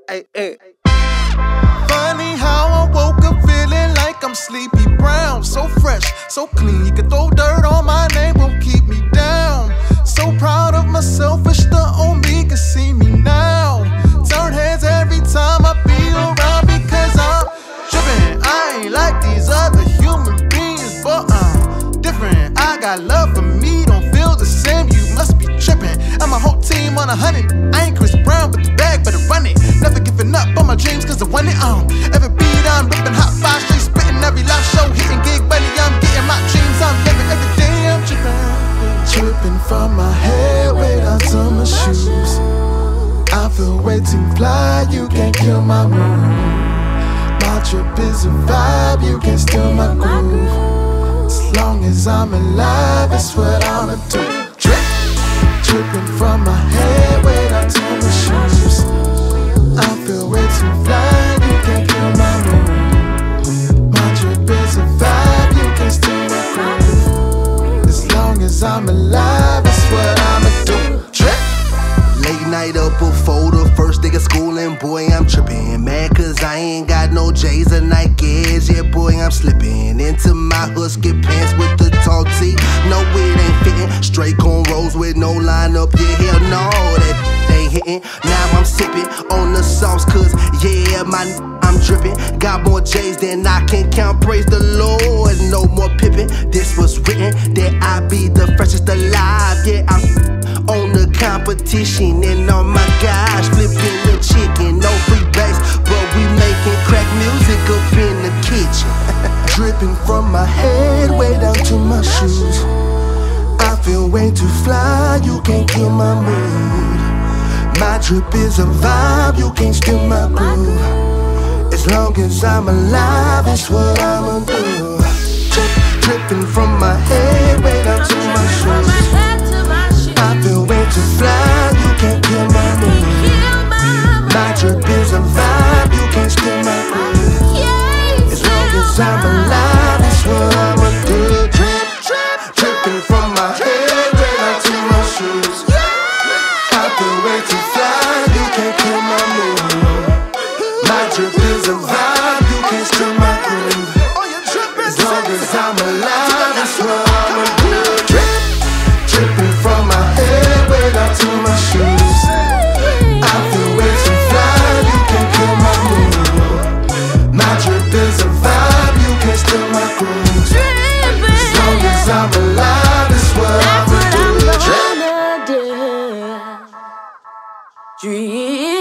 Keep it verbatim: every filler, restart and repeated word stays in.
Ay, ay. Funny how I woke up feeling like I'm Sleepy Brown. So fresh, so clean, you can throw dirt on my name, won't keep me down. So proud of myself, wish the old me could see me now. Turn heads every time I be around because I'm trippin'. I ain't like these other human beings, but I'm different. I got love for me, don't feel the same, you must be trippin'. And my whole team on a hundred. I ain't Chris Brown, but the bag better run it. Never giving up on my dreams cause I want it on. Every beat I'm ripping, hot five straight spitting. Every live show hitting, gig money, I'm getting my dreams. I'm living every day, I'm trippin'. Tripping from my head way down to my shoes. I feel way too fly, you can't kill my mood. My trip is a vibe, you can't steal my groove. As long as I'm alive, that's what I'ma do. Trip, tripping from my head way down to my shoes. I feel way too fly, you can't kill my mood. My trip is a vibe, you can't steal my groove. As long as I'm alive, that's what I'ma do. Trip. Late night up before the first day of school, and boy, I'm trippin'. Mad cause I ain't got no J's or Nikes. Yeah, boy, I'm slippin' into my husky pants with the tall tee. No, it ain't fitting. Straight cornrows with no line up. Yeah, hell no, that ain't hitting. Now I'm sippin' on the sauce cause, yeah, my I'm drippin'. Got more J's than I can count, praise the Lord. No more pippin'. This was written that I be the freshest alive. Yeah, I'm on the competition, and oh my gosh, flipping the chicken, no free bass, but we making crack music up in the kitchen. Dripping from my head way down to my shoes. I feel way too fly, you can't kill my mood. My drip is a vibe, you can't steal my groove. As long as I'm alive, that's what I'ma do. Drip, dripping from my head way down to my shoes. I feel way too fly, you can't kill my mood. My drip is a vibe, you can't steal my groove. As long as I'm alive, that's what I'ma do. Drip, drip, dripping from my head way down to my shoes. I feel way too fly, you can't kill my mood. My drip is a vibe, you can't steal my groove. As long as I'm alive, that's what I'ma do. Drip, dripping from my head way down to my shoes. I feel way too fly, you can't kill my mood. My drip is a vibe, you can't steal my groove. As long as I'm alive, that's what I'ma do. Drip. Dream.